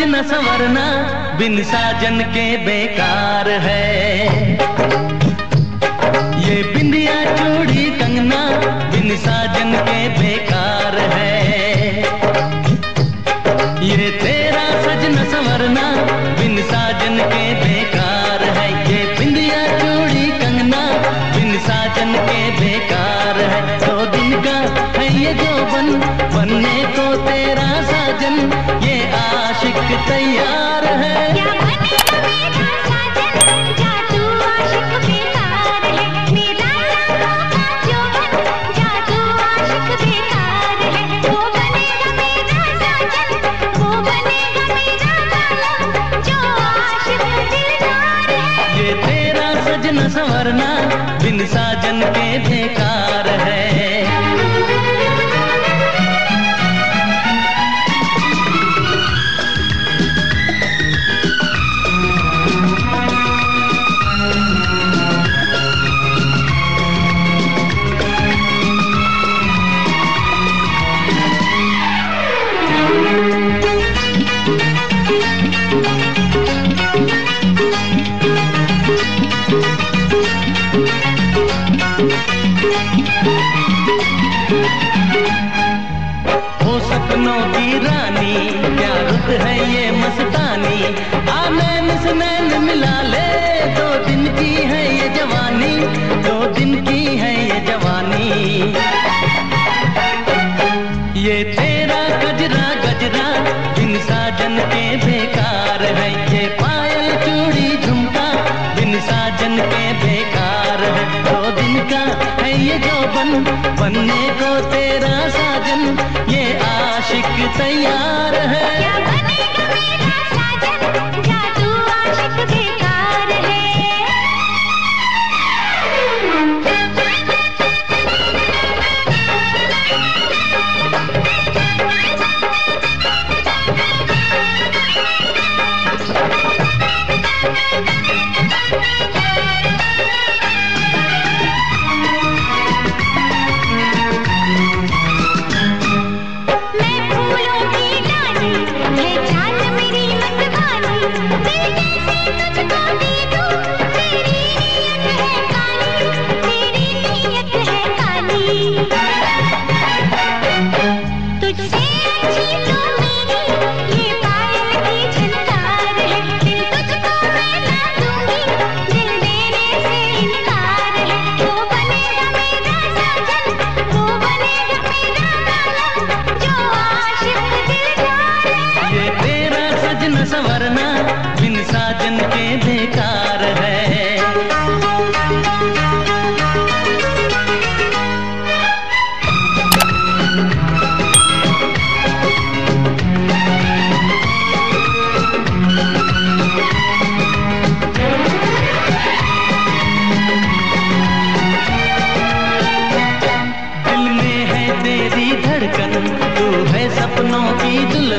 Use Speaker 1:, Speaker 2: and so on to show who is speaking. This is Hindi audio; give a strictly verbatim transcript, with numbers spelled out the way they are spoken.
Speaker 1: सजना संवरना बिन साजन के बेकार है। ये बिंदिया चूड़ी कंगना बिन साजन के बेकार है। ये तेरा सजना संवरना बिन साजन के बेकार है। ये बिंदिया चूड़ी कंगना बिन साजन के बेकार है। दो दिन का है ये जोबन बनने को तेरा साजन, ये आशिक तैयार है।
Speaker 2: क्या बनेगा मेरा साजन, जा तू आशिक बेकार है। मेरा लाखों का जोबन, जा तू आशिक बेकार है। वो बनेगा मेरा साजन, वो बनेगा मेरा वाला, जो आशिक दिलदार है।
Speaker 1: ये तेरा सजना संवरना बिन साजन के बेकार है। हो सपनों की रानी क्या रुत है ये मस्तानी, आ नैन से नैन मिला ले। दो दिन की है ये जवानी, दो दिन की है ये जवानी। ये तेरा गजरा गजरा बिन साजन के बेकार है। ये पायल चूड़ी झुमका बिन साजन के बेकार है। दो दिन का है ये जोबन बनने को तेरा साजन, ये आशिक तैयार है।
Speaker 2: क्या बनेगा मेरा साजन, जा तू आशिक बेकार है। मैं फूलों की डाली है चाल मेरी मतवाली, दिल कैसे तुझको दे दूं, तेरी नीयत है काली, तेरी नीयत है काली। तुझसे अच्छी तो मेरी ये पायल की झनकार है। दिल तुझको मैं ना दूंगी, दिल देने से इनकार है। वो बनेगा मेरा साजन, वो बनेगा मेरा वाला, जो आशिक दिलदार है।
Speaker 1: ये तेरा सजना संवरना बिन साजन के बेकार है। दिल में है तेरी धड़कन, तू है सपनों की दुल्हन।